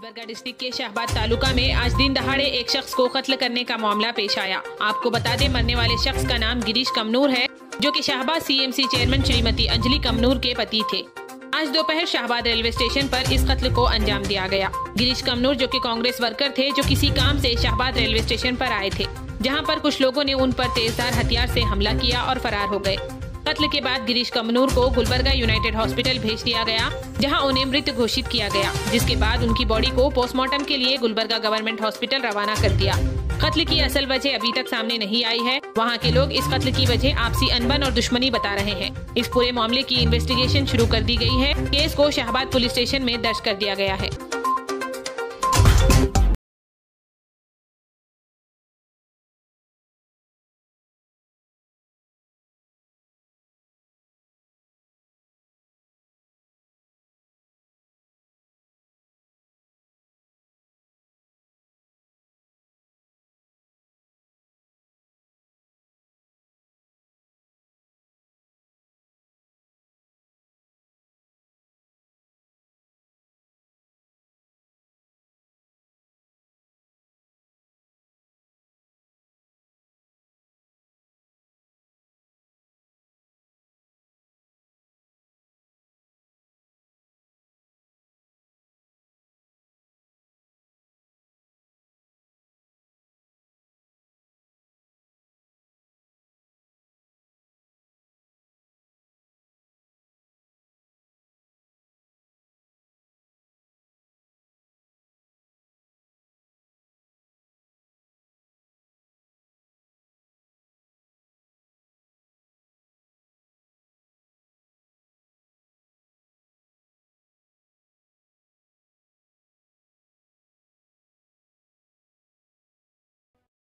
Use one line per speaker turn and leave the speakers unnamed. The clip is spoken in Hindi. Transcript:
गुलबर्गा डिस्ट्रिक्ट के शाहबाद तालुका में आज दिन दहाड़े एक शख्स को कत्ल करने का मामला पेश आया। आपको बता दें, मरने वाले शख्स का नाम गिरीश कमनूर है, जो कि शाहबाद सीएमसी चेयरमैन श्रीमती अंजलि कमनूर के पति थे। आज दोपहर शाहबाद रेलवे स्टेशन पर इस कत्ल को अंजाम दिया गया। गिरीश कमनूर, जो कि कांग्रेस वर्कर थे, जो किसी काम से शाहबाद रेलवे स्टेशन पर आए थे, जहां पर कुछ लोगों ने उन पर तेजधार हथियार से हमला किया और फरार हो गए। कत्ल के बाद गिरीश कमनूर को गुलबर्गा यूनाइटेड हॉस्पिटल भेज दिया गया, जहां उन्हें मृत घोषित किया गया, जिसके बाद उनकी बॉडी को पोस्टमार्टम के लिए गुलबर्गा गवर्नमेंट हॉस्पिटल रवाना कर दिया। कत्ल की असल वजह अभी तक सामने नहीं आई है। वहां के लोग इस कत्ल की वजह आपसी अनबन और दुश्मनी बता रहे हैं। इस पूरे मामले की इन्वेस्टिगेशन शुरू कर दी गई है। केस को शाहबाद पुलिस स्टेशन में दर्ज कर दिया गया है।